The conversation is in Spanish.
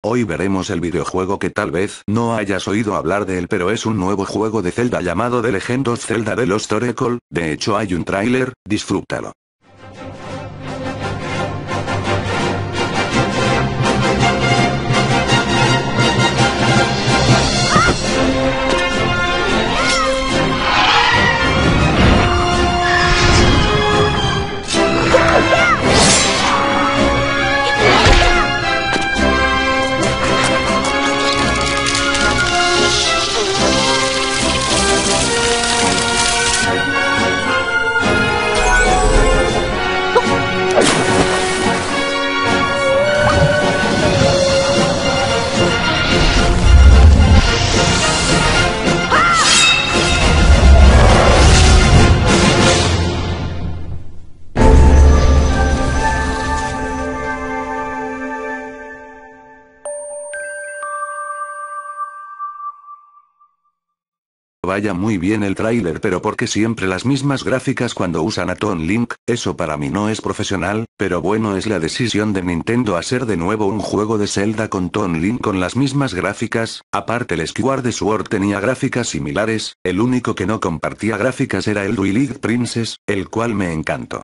Hoy veremos el videojuego que tal vez no hayas oído hablar de él, pero es un nuevo juego de Zelda llamado The Legend of Zelda The Lost Oracle. De hecho hay un tráiler, disfrútalo. Vaya muy bien el tráiler, pero ¿por qué siempre las mismas gráficas cuando usan a Toon Link? Eso para mí no es profesional, pero bueno, es la decisión de Nintendo hacer de nuevo un juego de Zelda con Toon Link con las mismas gráficas. Aparte el Skyward Sword tenía gráficas similares, el único que no compartía gráficas era el Twilight Princess, el cual me encantó.